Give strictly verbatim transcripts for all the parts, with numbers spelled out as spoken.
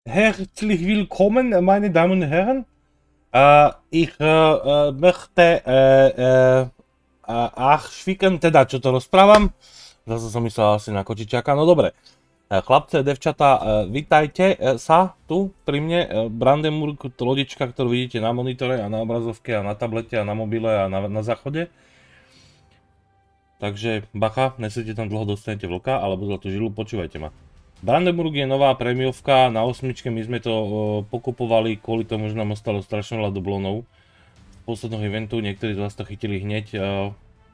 Herzlich willkommen, meine Damen und Herren. Uh, ich uh, möchte, uh, uh, uh, ach, švíkam teda, čo to rozprávam. Zase som myslel asi na kočičaka, no dobre. Uh, chlapce, devčatá, uh, vítajte uh, sa tu pri mne. Uh, Brandenburg, lodička, ktorú vidíte na monitore a na obrazovke a na tablete a na mobile a na, na záchode. Takže bacha, nesete tam dlho, dostanete vlka, alebo zlatú žilu, počúvajte ma. Brandenburg je nová prémiovka, na osmičke my sme to uh, pokupovali kvôli tomu, že nám ostalo strašne veľa dublónov z posledného eventu, niektorí z vás to chytili hneď, uh,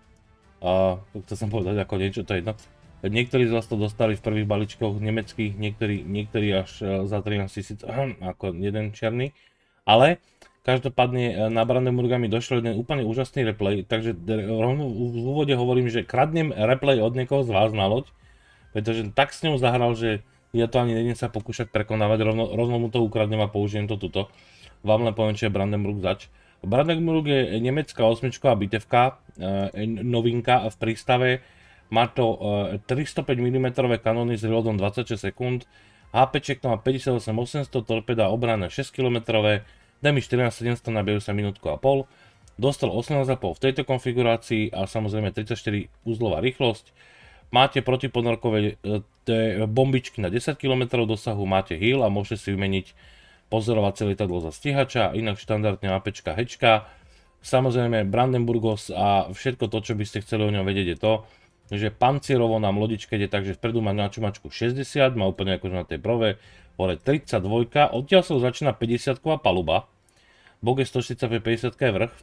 uh, chcel som povedať ako niečo, to je jedno. Niektorí z vás to dostali v prvých balíčkoch nemeckých, niektorí, niektorí až uh, za trinásť tisíc, ako jeden černý, ale každopádne na Brandenburga mi došiel jeden úplne úžasný replay, takže rovno v úvode hovorím, že kradnem replay od niekoho z vás na loď, pretože tak s ňou zahral, že ja to ani nejdem sa pokúšať prekonávať, rovno, rovno mu to ukradnem a použijem to tuto. Vám len poviem, čo je Brandenburg zač. Brandenburg je nemecká osmičková bitevka, e, novinka v prístave. Má to e, tristopäť milimetrov kanóny s reloadom dvadsaťšesť sekúnd, HPček to má päťdesiatosem osemsto, torpeda obrana šesť kilometrov, damage štrnásť sedemsto, nabijú sa minútku a pol. Dostal osemnásť a pol v tejto konfigurácii a samozrejme tridsaťštyri uzlová rýchlosť. Máte protiponorkové bombičky na desať kilometrov dosahu, máte heal a môžete si vymeniť pozorovacie lietadlo za stíhača, inak štandardne APčka, hečka. Samozrejme Brandenburgos a všetko to, čo by ste chceli o ňom vedieť je to, že pancierovo nám lodičke ide tak, že vpredu má načumačku šesťdesiat, má úplne akože na tej prvé, hore tridsaťdva, odtiaľ sa začína päťdesiatková paluba, bok je stoštyridsaťpäť, päťdesiat je vrch,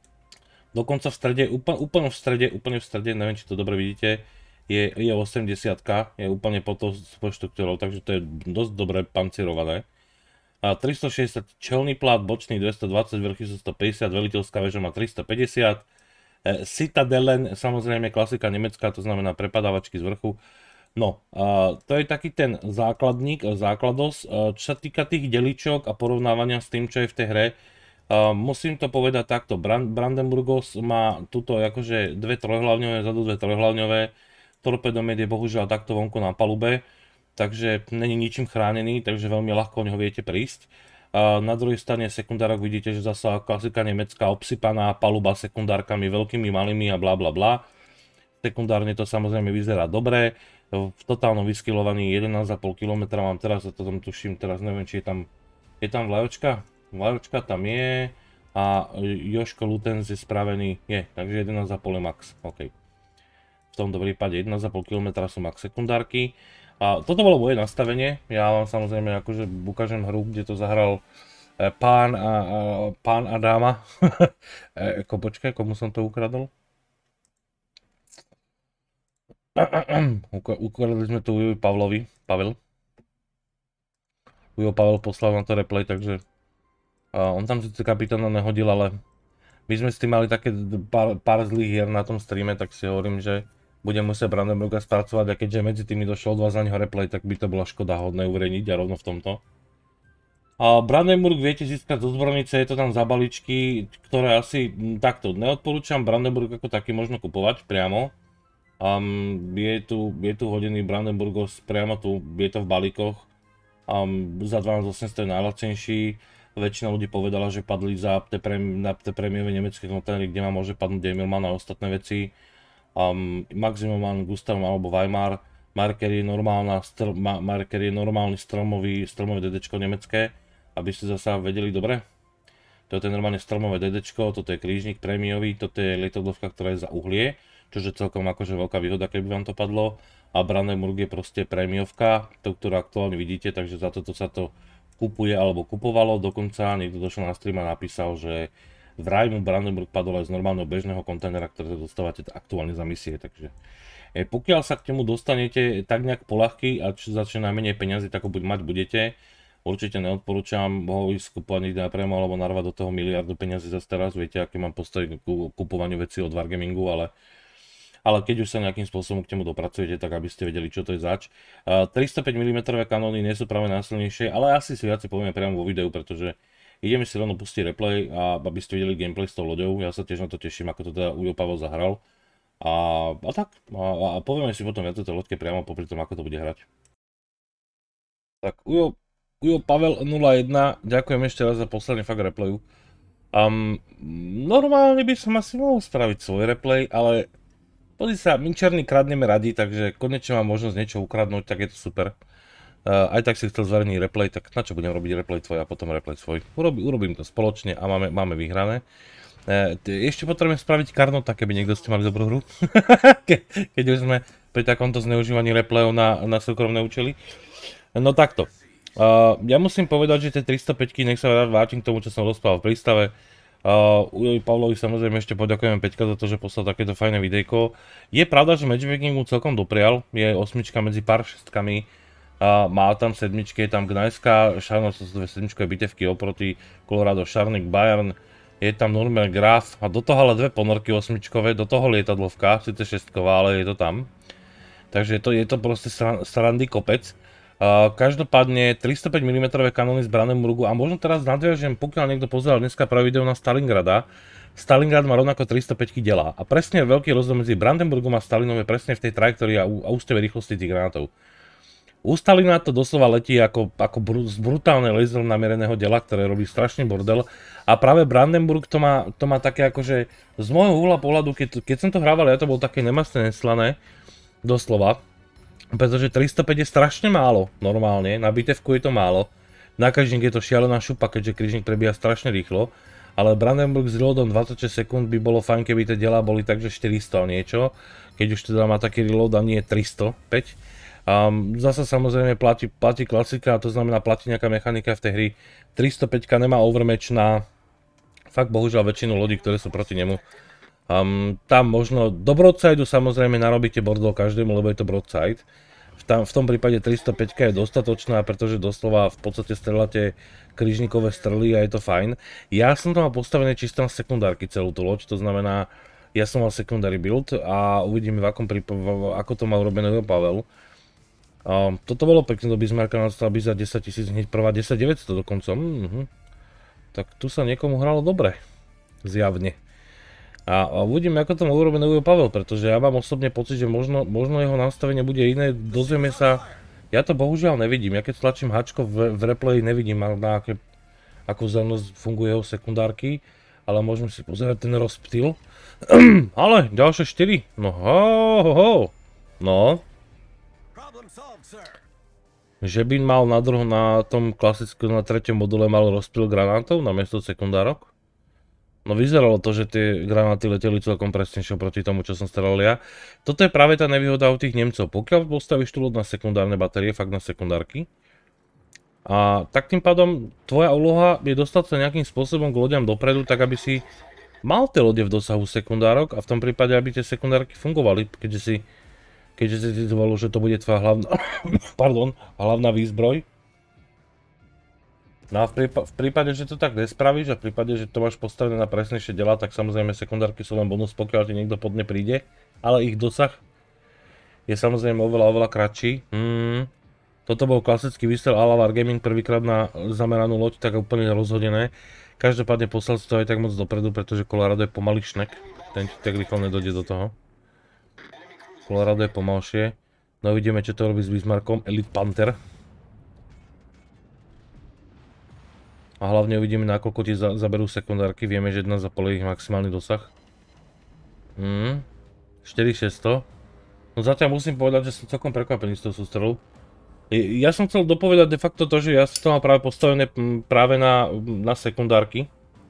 dokonca v strede, úplne, úplne v strede, úplne v strede, neviem, či to dobre vidíte, je, je osemdesiat, je úplne pod tou štruktúrou, takže to je dosť dobre pancierované. A tristošesťdesiat čelný plát, bočný dvestodvadsať, vrchy sú stopäťdesiat, veliteľská väža má tristopäťdesiat. E, Citadelen, samozrejme klasika nemecká, to znamená prepadávačky z vrchu. No, a to je taký ten základník, základos. Čo sa týka tých deličok a porovnávania s tým, čo je v tej hre, a musím to povedať takto, Brandenburgos má tuto akože dve trojhlavňové, zadu dve trojhlavňové, torpedomet je bohužiaľ takto vonku na palube, takže není ničím chránený, takže veľmi ľahko o neho viete prísť. A na druhej strane sekundárok vidíte, že zasa klasika nemecká obsypaná paluba sekundárkami veľkými, malými a bla bla bla. Sekundárne to samozrejme vyzerá dobre, v totálnom vyskylovaní jedenásť a pol kilometra mám teraz, a to tam tuším, teraz neviem, či je tam, je tam vlajočka? Vlajočka tam je a Joško Lutenz je spravený, je, takže jedenásť a pol je max, ok. V tomto prípade jedenásť a pol kilometra sú max sekundárky. A toto bolo moje nastavenie, ja vám samozrejme akože ukážem hru, kde to zahral e, pán, a, a, pán a dáma. e, ko, počkaj, komu som to ukradol? Ukradli sme to Ujovi Pavlovi, Pavel. Ujo Pavel poslal na to replay, takže a on tam sice kapitána nehodil, ale my sme s tým mali také pár, pár zlých hier na tom streame, tak si hovorím, že budem musieť Brandenburga spracovať a keďže medzi tými došlo od vás na neho replay, tak by to bola škoda hodné uverejniť a rovno v tomto. A Brandenburg viete získať zo zbrojnice, je to tam za balíčky, ktoré asi m, takto neodporúčam Brandenburg ako taký možno kupovať priamo. Um, je, tu, je tu hodený Brandenburgos priamo tu, je to v balíkoch. Um, za dvanásť osemsto je najlacnejší. Väčšina ľudí povedala, že padli za tie prémiové nemecké kontajnery, kde ma môže padnúť Demirman a ostatné veci. Um, Maximum Gustav alebo Weimar, Marker je, normálna, str ma Marker je normálny stromový, stromové DDčko nemecké, aby ste zasa vedeli dobre. Toto je normálne stromové DDčko, toto je krížnik prémiový, toto je lietadlovka, ktorá je za uhlie, čo je celkom akože veľká výhoda, keby vám to padlo. A Brandenburg je proste prémiovka, to, ktorú aktuálne vidíte, takže za toto sa to kupuje alebo kupovalo. Dokonca niekto došiel na stream a napísal, že vraj mu Brandenburg padol aj z normálneho bežného kontajnera, ktoré dostávate aktuálne za misie, takže e, pokiaľ sa k tomu dostanete tak nejak poľahky a čo za čo najmenej peniazy, tak ho buď mať budete, určite neodporúčam ho ísť kupovať niekde napriamo alebo narvať do toho miliardu peniazy zase teraz, viete, aký mám postoj k kupovaniu vecí od Wargamingu, ale ale keď už sa nejakým spôsobom k tomu dopracujete, tak aby ste vedeli, čo to je zač. Uh, tristopäť milimetrov kanóny nie sú práve najsilnejšie, ale asi si viacej povieme priamo vo videu, pretože ideme si rovno pustiť replay, a aby ste videli gameplay s tou loďou. Ja sa tiež na to teším, ako to teda Ujo Pavel zahral. A, a tak, a, a povieme si potom viac o tej loďke priamo popri tom, ako to bude hrať. Tak Ujo, Ujo Pavel nula jedna, ďakujem ešte raz za poslanie fakt replayu. Um, normálne by som asi mohol spraviť svoj replay, ale pozri sa, my černí kradneme radi, takže konečne mám možnosť niečo ukradnúť, tak je to super. Uh, aj tak si chcel zverejný replay, tak na čo budem robiť replay tvoj a potom replay svoj. Urobí, urobím to spoločne a máme, máme vyhrané. Uh, ešte potrebujem spraviť karnota, keby niekto ste mali dobrú hru. Ke, keď už sme pri takomto zneužívaní replayov na, na súkromné účely. No takto. Uh, ja musím povedať, že tie tristopäť nech sa rád vrátim k tomu, čo som rozprával v prístave. Uh, Ujovi Pavlovi samozrejme ešte poďakujem Peťka za to, že poslal takéto fajné videjko. Je pravda, že matchmaking mu celkom doprial, je osmička medzi pár šestkami, uh, má tam sedmičky, je tam Gnajská, Šarno, to sú dve sedmičkové bitevky oproti Colorado, Šarnik, Bayern, je tam Nurmel, Graf a do toho ale dve ponorky osmičkové, do toho lietadlovka, síce šestková, ale je to tam. Takže je to, je to proste srandy kopec. Uh, každopádne tristopäť milimetrov kanóny z Brandenburgu a možno teraz nadviažem, pokiaľ niekto pozeral dneska práve video na Stalingrada. Stalingrad má rovnako tristopäť delá a presne veľký rozdiel medzi Brandenburgom a Stalinom je presne v tej trajektórii a, a ústeve rýchlosti tých granátov. U Stalina to doslova letí ako, ako br z brutálne laser namiereného dela, ktoré robí strašný bordel a práve Brandenburg to má, to má také akože z môjho uhla pohľadu, keď, keď som to hrával, ja to bol také nemastné, neslané, doslova. Pretože tristopäť je strašne málo, normálne, na bitevku je to málo. Na križník je to šialená šupa, keďže križník prebieha strašne rýchlo. Ale Brandenburg s reloadom dvadsaťšesť sekúnd by bolo fajn, keby tie diela boli takže štyristo a niečo. Keď už teda má taký reload a nie tristopäť. Um, zasa samozrejme platí, platí klasika, to znamená platí nejaká mechanika v tej hry. tristopäť nemá overmatch na fakt bohužiaľ väčšinu lodí, ktoré sú proti nemu. Um, tam možno do broadsideu samozrejme narobíte bordel každému, lebo je to broadside. V, tam, v tom prípade tristopäť je dostatočná, pretože doslova v podstate strieľate križníkové strely a je to fajn. Ja som to mal postavené čisto na sekundárky celú tú loď, to znamená, ja som mal secondary build a uvidíme v akom prípade, ako to mal urobené Pavel. Um, toto bolo pekné do Bismarcka, nastala by za desaťtisíc, hneď prvá desaťdeväťsto dokonca. Mm-hmm. Tak tu sa niekomu hralo dobre, zjavne. A, a uvidíme, ako to má urobené Ujo Pavel, pretože ja mám osobne pocit, že možno, možno jeho nastavenie bude iné, dozvieme sa, ja to bohužiaľ nevidím, ja keď tlačím hačko v, v replayi nevidím, na aké, ako vzájomnosť funguje jeho sekundárky, ale môžeme si pozerať ten rozptyl. Ale, ďalšie štyri, no ho, ho, ho, no. Že by mal na druhom, na tom klasickom, na treťom module mal rozptyl granátov namiesto sekundárok? No vyzeralo to, že tie granáty leteli celkom presnejšie proti tomu, čo som staral ja. Toto je práve tá nevýhoda u tých Nemcov. Pokiaľ postavíš tú loď na sekundárne batérie, fakt na sekundárky, a tak tým pádom tvoja úloha je dostať sa nejakým spôsobom k loďam dopredu, tak aby si mal tie lode v dosahu sekundárok a v tom prípade, aby tie sekundárky fungovali, keďže si, keďže si zvolil, že to bude tvoja hlavná, pardon, hlavná výzbroj. No a v, prípa v prípade, že to tak nespravíš a v prípade, že to máš postavené na presnejšie diela, tak samozrejme sekundárky sú len bonus, pokiaľ ti niekto pod ne príde, ale ich dosah je samozrejme oveľa, oveľa kratší. Hmm. Toto bol klasický výstrel a la Wargaming, prvýkrát na zameranú loď, tak úplne rozhodené. Každopádne poslal si to aj tak moc dopredu, pretože Colorado je pomalý šnek, ten ti tak rýchlo nedojde do toho. Colorado je pomalšie. No vidíme, čo to robí s Bismarckom, Elite Panther. A hlavne uvidíme, nakoľko ti za, zaberú sekundárky. Vieme, že jedna zapole ich maximálny dosah. Hmm. štyri šesťsto. No zatiaľ musím povedať, že som celkom prekvapený z toho sústrelu. Ja som chcel dopovedať de facto to, že ja som to mal práve postavené práve na, na sekundárky.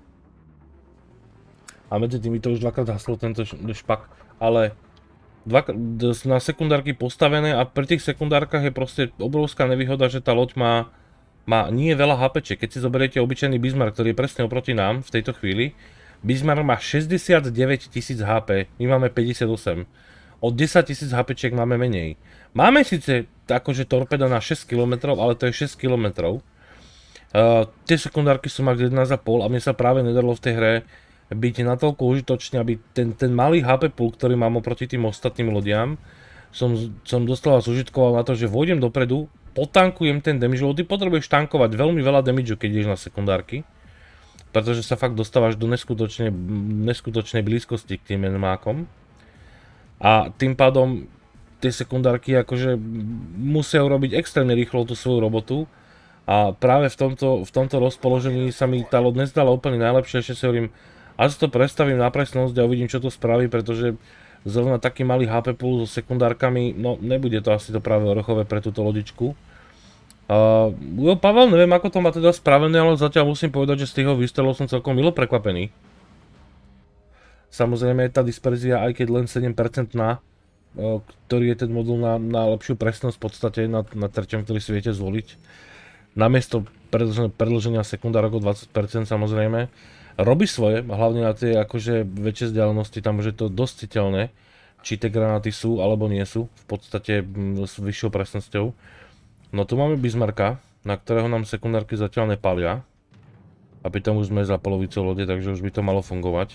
A medzi tým to už dvakrát haslo tento špak. Ale dva, na sekundárky postavené a pri tých sekundárkach je proste obrovská nevýhoda, že tá loď má má nie veľa hápečiek. Keď si zoberiete obyčajný Bismarck, ktorý je presne oproti nám v tejto chvíli, Bismarck má šesťdesiatdeväť tisíc há pé, my máme päťdesiatosem. O desaťtisíc hápečiek máme menej. Máme síce akože torpeda na šesť kilometrov, ale to je šesť kilometrov. Uh, tie sekundárky sú max jedenásť a pol a mne sa práve nedarilo v tej hre byť natoľko užitočný, aby ten, ten malý há pé pool, ktorý mám oproti tým ostatným lodiam, som, som doslova zužitkoval na to, že vôjdem dopredu, potankujem ten damage, lebo ty potrebuješ tankovať veľmi veľa damage, keď ideš na sekundárky. Pretože sa fakt dostávaš do neskutočnej, neskutočnej blízkosti k tým enmákom. A tým pádom tie sekundárky akože musia urobiť extrémne rýchlo tú svoju robotu. A práve v tomto, v tomto rozpoložení sa mi tá loď nezdala úplne najlepšie, ešte si hovorím, až to prestavím na presnosť a uvidím, čo to spraví, pretože zrovna taký malý há pé pool so sekundárkami, no nebude to asi to práve orechové pre túto lodičku. Uh, jo, Pavel, neviem ako to má teda spravené, ale zatiaľ musím povedať, že z tých výstrelov som celkom milo prekvapený. Samozrejme tá disperzia, aj keď len sedem percent na, uh, ktorý je ten modul na, na lepšiu presnosť v podstate na, na terťom, ktorý si viete zvoliť. Namiesto predĺženia sekundárok o dvadsať percent samozrejme. Robí svoje, hlavne na tie akože väčšie vzdialenosti, tam už je to dosť citeľné, či tie granáty sú alebo nie sú, v podstate s vyššou presnosťou. No tu máme Bismarcka, na ktorého nám sekundárky zatiaľ nepália. A pritom už sme za polovicou lode, takže už by to malo fungovať.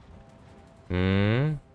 Hmm.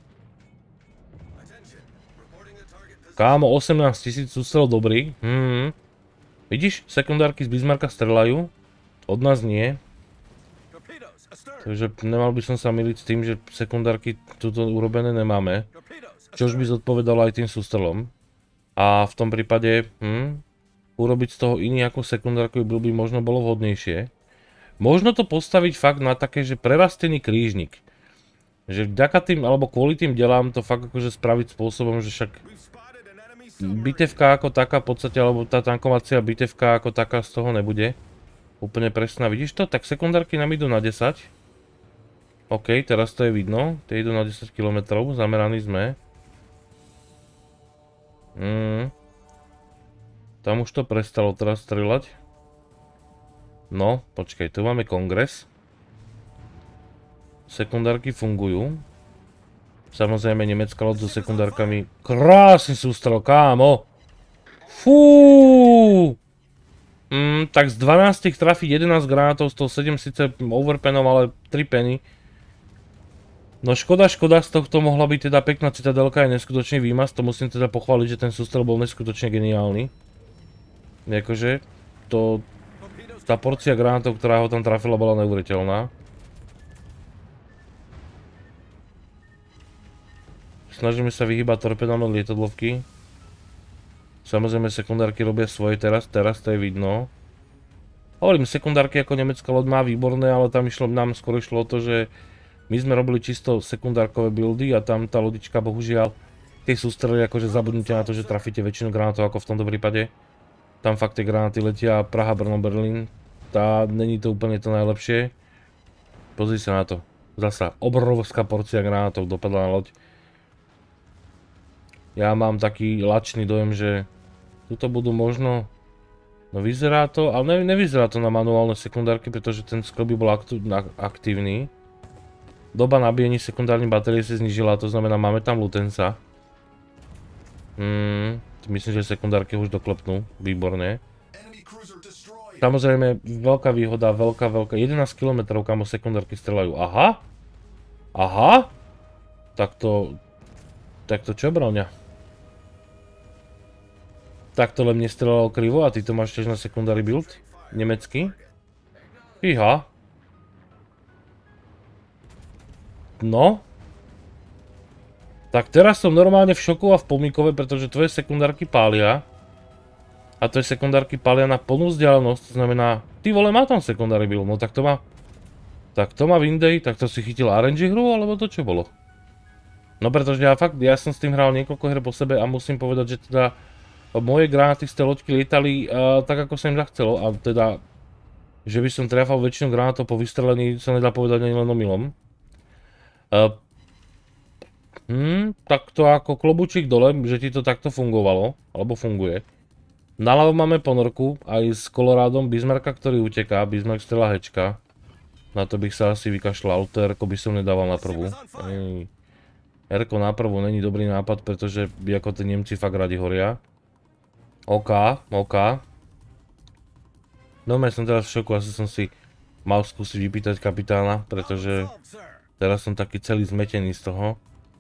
Kámo, osemnásť tisíc sústrel dobrý. Hmm. Vidíš, sekundárky z Bismarcka strelajú. Od nás nie. Takže nemal by som sa myliť s tým, že sekundárky tuto urobené nemáme. Čož by zodpovedalo aj tým sústrelom. A v tom prípade hm, urobiť z toho iný ako sekundárkový build by možno bolo vhodnejšie. Možno to postaviť fakt na také, že prerastený krížnik. Že vďaka tým, alebo kvôli tým delám to fakt akože spraviť spôsobom, že však bitevka ako taká v podstate, alebo tá tankovacia bitevka ako taká z toho nebude úplne presná. Vidíš to? Tak sekundárky nám idú na desať. OK, teraz to je vidno. Tie idú na desať kilometrov, zameraní sme. Mm. Tam už to prestalo teraz strieľať. No, počkaj, tu máme kongres. Sekundárky fungujú. Samozrejme nemecká loď so sekundárkami. Krásny sústrel, kámo! Fúúú! Mm, tak z dvanástich trafiť jedenásť granátov, z toho sedem síce overpenom, ale tri penny. No škoda, škoda, z tohto mohla byť teda pekná citadelka, je neskutočný výmaz, to musím teda pochváliť, že ten sústrel bol neskutočne geniálny. Jakože, to... tá porcia granátov, ktorá ho tam trafila, bola neuveriteľná. Snažíme sa vyhýbať torpedám od lietadlovky. Samozrejme sekundárky robia svoje teraz, teraz to je vidno. Hovorím, sekundárky ako nemecká loď má výborné, ale tam išlo, nám skôr išlo o to, že my sme robili čisto sekundárkové buildy a tam tá lodička bohužiaľ tie sústrely akože zabudnite na to, že trafíte väčšinu granátov ako v tomto prípade. Tam fakt tie granáty letia Praha, Brno, Berlín. Tá není to úplne to najlepšie. Pozri sa na to. Zasa obrovská porcia granátov dopadla na loď. Ja mám taký lačný dojem, že tuto budú možno... No vyzerá to, ale ne, nevyzerá to na manuálne sekundárky, pretože ten sklep by bol aktívny. Doba nabíjení sekundárnej batérie sa znížila, to znamená, máme tam lutenca. Hmm, myslím, že sekundárky už doklepnú, výborne. Samozrejme, veľká výhoda, veľká, veľká, jedenásť kilometrov, kamo sekundárky strelajú. Aha? Aha? Tak to... Tak to čo, Broňa? Tak to len mne strelalo krivo a ty to máš tiež na secondary build? Nemecký? Fíha. No. Tak teraz som normálne v šoku a v pomíkove, pretože tvoje sekundárky pália. A tvoje sekundárky pália na plnú vzdialenosť, to znamená, ty vole, má tam secondary build, no tak to má... Tak to má Winday, tak to si chytil er en gé hru, alebo to čo bolo? No pretože ja fakt, ja som s tým hral niekoľko her po sebe a musím povedať, že teda moje granáty z tej loďky lietali uh, tak ako sa im zachcelo a teda, že by som trafal väčšinu granátov po vystrelení sa nedá povedať ani len omylom. Uh, hmm, tak to ako klobučík dole, že ti to takto fungovalo, alebo funguje. Naľavo máme ponorku aj s Colorádom Bismarcka, ktorý uteká, Bismarck strela hečka. Na to bych sa asi vykašľal, to R-ko by som nedával na prvú. Ej. R-ko na prvú není dobrý nápad, pretože ako tí Nemci fakt radi horia. OK, OK. No ja som teraz v šoku, asi som si mal skúsiť vypýtať kapitána, pretože teraz som taký celý zmetený z toho.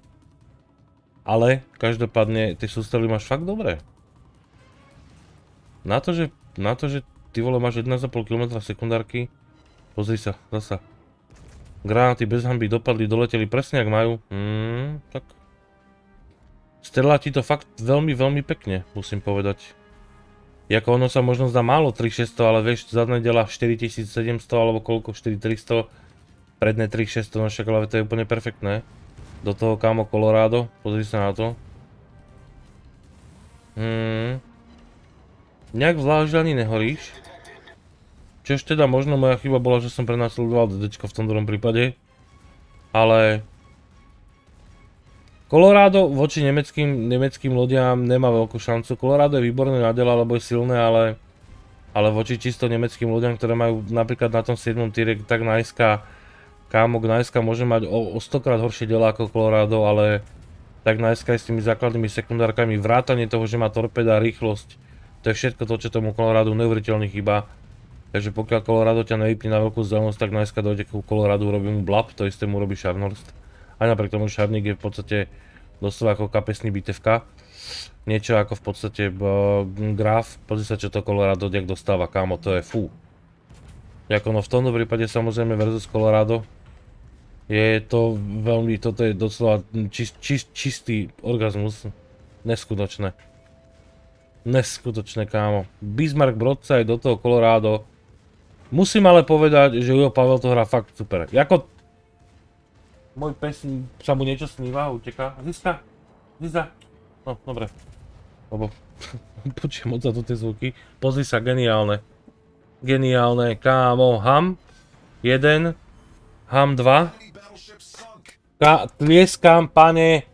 Ale každopádne tie sústrely máš fakt dobré. Na to, že, na to, že ty vole máš jedenásť celá päť kilometra sekundárky, pozri sa, zasa. Granáty bez hanby dopadli, doleteli presne jak majú. Hmm, tak. Strelá ti to fakt veľmi, veľmi pekne, musím povedať. Jako ono sa možno zdá málo tri šesťsto, ale vieš, zadné diela štyri tisíc sedemsto alebo koľko, štyri tisíc tristo, predné tri šesťsto, no však ale to je úplne perfektné. Do toho kámo Colorado, pozri sa na to. Hmm. Nejak zvlášť ani nehoríš. Čož teda možno moja chyba bola, že som prenasledoval DDčko v tom druhom prípade. Ale... Colorado voči nemeckým, nemeckým lodiam nemá veľkú šancu. Colorado je výborné na diela, lebo je silné, ale... Ale voči čisto nemeckým lodiam, ktoré majú napríklad na tom siedmom týre, tak Najska... Kámo, Najska môže mať o, o stokrát horšie diela ako Colorado, ale... Tak Najska je s tými základnými sekundárkami, vrátanie toho, že má torpéda, rýchlosť. To je všetko to, čo tomu Coloradu neuveriteľne chýba. Takže pokiaľ Colorado ťa nevypne na veľkú vzdialenosť, tak Najska dojde ku Coloradu, robí mu blab, to isté mu robí Scharnhorst. Aj napriek tomu Scharnik je v podstate doslova ako kapesný bitevka. Niečo ako v podstate uh, Graf, pozri sa čo to Colorado jak dostáva, kámo, to je fú. Jako no v tomto prípade samozrejme versus Colorado. Je to veľmi, toto je doslova čist, čist, čistý orgazmus. Neskutočné. Neskutočné, kámo. Bismarck broadside do toho Colorado. Musím ale povedať, že Ujo Pavel to hrá fakt super. Jako... Môj pes sa mu niečo sníva, uteká. Získa, Ziza. No, dobre. Lebo... Počujem moc za to tie zvuky. Pozri sa, geniálne. Geniálne, kámo. Ham. jeden. Ham dva. Ka tlieskam, pane.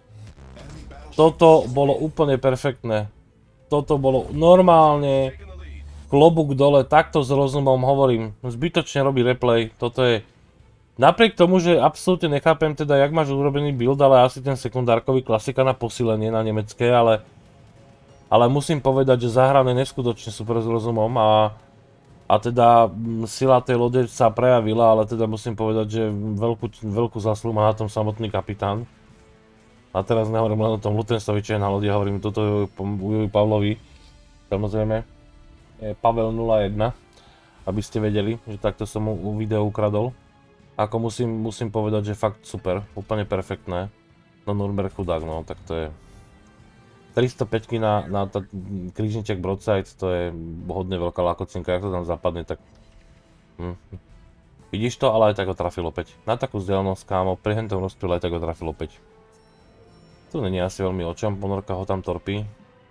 Toto bolo úplne perfektné. Toto bolo normálne. Klobúk dole, takto s rozumom hovorím. Zbytočne robí replay. Toto je... Napriek tomu, že absolútne nechápem teda, jak máš urobený build, ale asi ten sekundárkový klasika na posilenie na nemecké, ale... Ale musím povedať, že zahrané neskutočne super s rozumom a... A teda sila tej lode sa prejavila, ale teda musím povedať, že veľkú, veľkú zásluhu má na tom samotný kapitán. A teraz nehovorím len o tom Lutensovi, čo je na lodi, hovorím toto Ujovi Pavlovi. Samozrejme, je Pavel nula jedna, aby ste vedeli, že takto som mu video ukradol. Ako musím, musím povedať, že fakt super, úplne perfektné. No Nürnberg chudák, no, tak to je... tristopäť na, na krížniček broadside, to je hodne veľká lakocinka, jak to tam zapadne, tak... Hm. Vidíš to, ale aj tak ho trafil opäť. Na takú vzdialenosť, kámo, pri hentom rozpíle aj tak ho trafil opäť. Tu není asi veľmi o čom, ponorka ho tam torpí.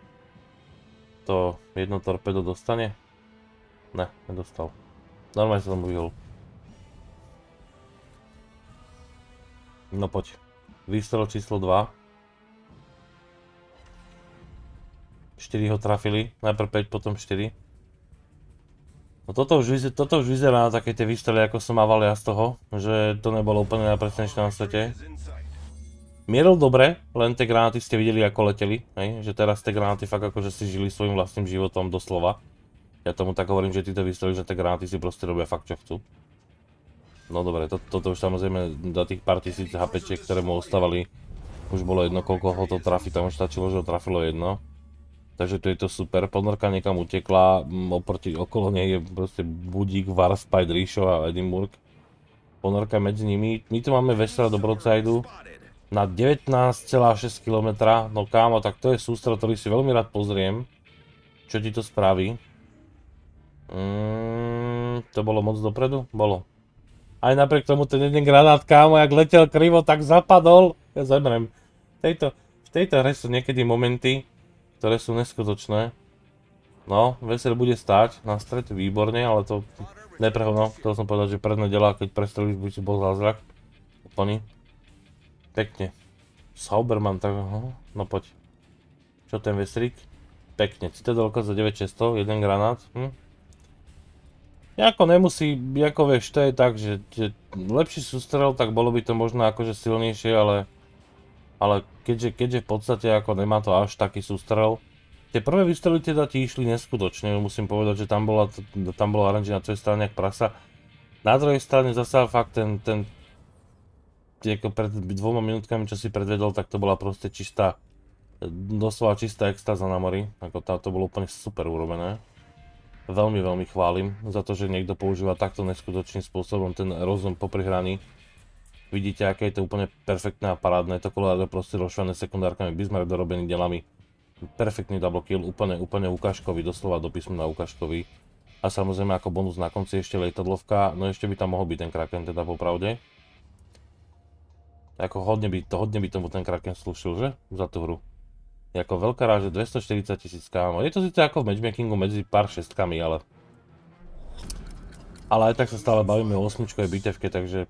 To jedno torpedo dostane? Ne, nedostal. Normálne sa tomu vyhol. No poď. Výstrel číslo dva. štyri ho trafili, najprv päť, potom štyri. No toto už, vyzerá, toto už vyzerá na také tie výstrely, ako som mával ja z toho, že to nebolo úplne najpresnejšie na svete. Mieril dobre, len tie granáty ste videli ako leteli, hej? Že teraz tie granáty fakt akože si žili svojím vlastným životom doslova. Ja tomu tak hovorím, že títo výstrely, že tie granáty si proste robia fakt čo chcú. No dobre, to, toto už samozrejme do tých pár tisíc hapečiek, ktoré mu ostávali, už bolo jedno, koľko ho to trafi, tam už stačilo, že ho trafilo jedno. Takže tu je to super, ponorka niekam utekla, oproti okolo nej je proste Budík, Warspite, Ríšo a Edinburgh. Ponorka medzi nimi, my tu máme vesela do broadsideu na devätnásť celá šesť kilometra, no kámo, tak to je sústrel, ktorý si veľmi rád pozriem, čo ti to spraví. Mm, to bolo moc dopredu? Bolo. Aj napriek tomu ten jeden granát, kámo, jak letel krivo, tak zapadol. Ja zemrem. V tejto, v tejto hre sú niekedy momenty, ktoré sú neskutočné. No, Vesel bude stáť na stred výborne, ale to neprehodno. Chcel som povedať, že predné diela, keď prestrelíš, by si bol zázrak. Úplný. Pekne. Sauberman, tak no poď. Čo ten Veslík? Pekne. Citadelka za deväť šesťsto, jeden granát. Hm? Jako nemusí, ako vieš, to je tak, že, že lepší sústrel, tak bolo by to možno akože silnejšie, ale ale keďže, keďže v podstate ako nemá to až taký sústrel. Tie prvé výstrely teda ti išli neskutočne, musím povedať, že tam bola, tam bola er en gé na tvojej strane jak prasa. Na druhej strane zasa fakt ten, ten ako pred dvoma minútkami, čo si predvedol, tak to bola proste čistá, doslova čistá extáza na mori, ako tá, to bolo úplne super urobené. Veľmi, veľmi chválim za to, že niekto používa takto neskutočným spôsobom ten rozum popri hraní. Vidíte, aké je to úplne perfektné a parádne, to Colorado proste rozšvané sekundárkami, Bismarck dorobený dielami. Perfektný double kill, úplne, úplne ukážkový, doslova do písmena ukážkový. A samozrejme ako bonus na konci ešte lietadlovka, no ešte by tam mohol byť ten Kraken teda popravde. Ako hodne by, to, hodne by tomu ten Kraken slúšil, že? Za tú hru. Je ako veľká ráže dvestoštyridsať tisíc kámo. Je to síce ako v matchmakingu medzi pár šestkami, ale... Ale aj tak sa stále bavíme o osmičkovej bitevke, takže...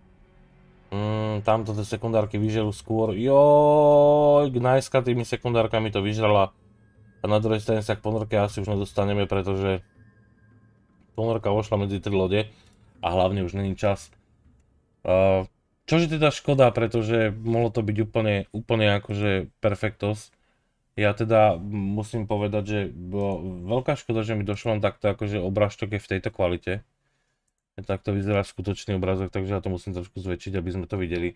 Mm, tamto tie sekundárky vyžerú skôr. Joj, Gnajska tými sekundárkami to vyžrala. A na druhej strane sa k ponorke asi už nedostaneme, pretože... Ponorka vošla medzi tri lode. A hlavne už není čas. Uh, čože teda škoda, pretože mohlo to byť úplne, úplne akože perfektos. Ja teda musím povedať, že bolo veľká škoda, že mi došlo len takto akože obrážtok je v tejto kvalite. Takto vyzerá skutočný obrázok, takže ja to musím trošku zväčšiť, aby sme to videli.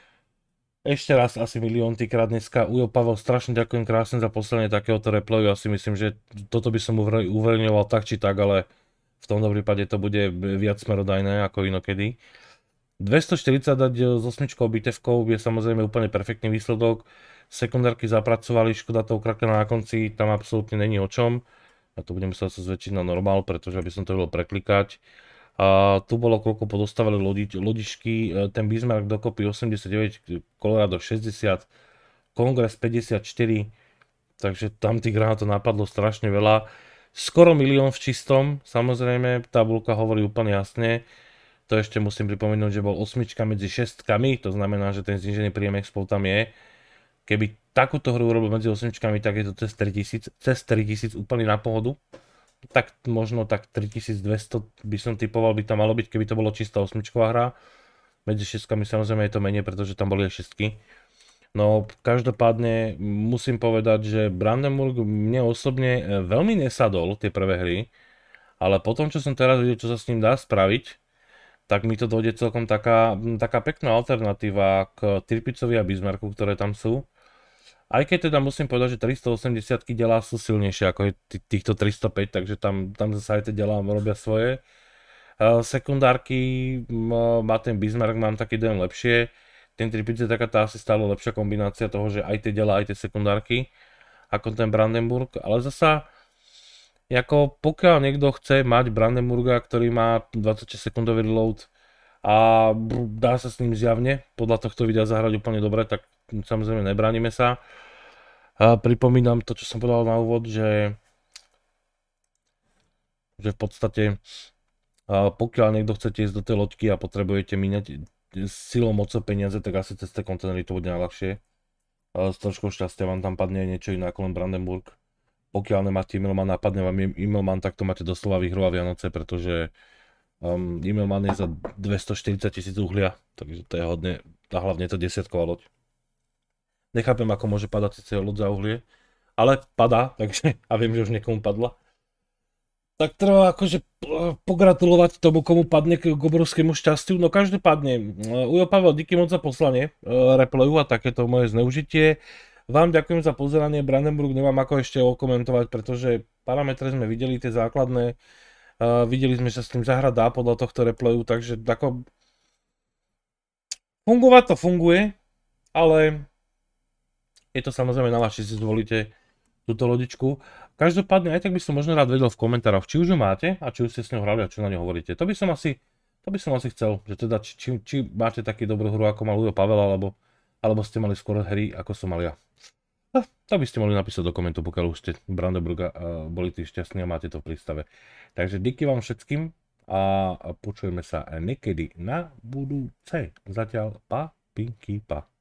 Ešte raz asi milión týkrát dneska. Ujo Pavel, strašne ďakujem krásne za poslanie takéhoto replayu. Ja si myslím, že toto by som uverejňoval tak či tak, ale v tomto prípade to bude viac smerodajné ako inokedy. dvestoštyridsať dať s osmičkou bitevkou je samozrejme úplne perfektný výsledok. Sekundárky zapracovali, škoda toho Krakena na konci, tam absolútne není o čom. A to budem sa zväčšiť na normál, pretože aby som to vedel preklikať. A tu bolo koľko podostavili lodi, lodičky, ten Bismarck dokopy osemdesiatdeväť, Colorado šesťdesiat, Congress päťdesiatštyri, takže tam tých granátov napadlo strašne veľa. Skoro milión v čistom, samozrejme, tabulka hovorí úplne jasne. To ešte musím pripomenúť, že bol osmička medzi šestkami, to znamená, že ten znížený príjem expov tam je. Keby takúto hru urobil medzi osmičkami, tak je to cez tritisíc, cez tritisíc úplne na pohodu. Tak možno tak tritisícdvesto by som typoval, by tam malo byť, keby to bolo čistá osmičková hra. Medzi šestkami samozrejme je to menej, pretože tam boli aj šestky. No každopádne musím povedať, že Brandenburg mne osobne veľmi nesadol tie prvé hry. Ale potom, čo som teraz videl, čo sa s ním dá spraviť, tak mi to dojde celkom taká, taká pekná alternatíva k Tirpicovi a Bismarcku, ktoré tam sú. Aj keď teda musím povedať, že tristoosemdesiat delá sú silnejšie ako týchto tristopäť, takže tam, tam zase aj tie delá robia svoje. Uh, sekundárky má ten Bismarck, mám taký den lepšie. Ten Tirpic je taká tá asi stále lepšia kombinácia toho, že aj tie delá, aj tie sekundárky, ako ten Brandenburg. Ale zasa, ako pokiaľ niekto chce mať Brandenburga, ktorý má dvadsaťšesť sekundový reload a dá sa s ním zjavne podľa tohto videa zahrať úplne dobre, tak samozrejme nebránime sa. A pripomínam to, čo som povedal na úvod, že, že v podstate pokiaľ niekto chcete ísť do tej loďky a potrebujete míňať silou mocou peniaze, tak asi cez tie kontenery to bude najľahšie. S troškou šťastia vám tam padne niečo iné ako len Brandenburg. Pokiaľ nemáte Immelmann a padne vám Immelmann, tak to máte doslova výhru a Vianoce, pretože um, Immelmann je za dvestoštyridsať tisíc uhlia, takže to je hodne, a hlavne to desiatková loď. Nechápem, ako môže padať síce loď za uhlie, ale padá, takže, a viem, že už niekomu padla. Tak treba akože pogratulovať tomu, komu padne k obrovskému šťastiu. No každopádne, Ujo Pavel, díky moc za poslanie replayu a takéto moje zneužitie. Vám ďakujem za pozeranie, Brandenburg nemám ako ešte okomentovať, pretože parametre sme videli, tie základné. Videli sme, že sa s tým zahrať dá podľa tohto replayu, takže ako... Fungovať to funguje, ale... Je to samozrejme na vás, či si zvolíte túto lodičku. Každopádne aj tak by som možno rád vedel v komentároch, či už ju máte a či už ste s ňou hrali a čo na ňu hovoríte. To by som asi, to by som asi chcel, že teda či, či, či máte taký dobrú hru ako mal Ujo Pavel, alebo, alebo ste mali skôr hry ako som mal ja. A to by ste mohli napísať do komentu, pokiaľ už ste Brandenburga uh, boli tí šťastní a máte to v prístave. Takže díky vám všetkým a počujeme sa niekedy na budúce. Zatiaľ pa, pinky, pa.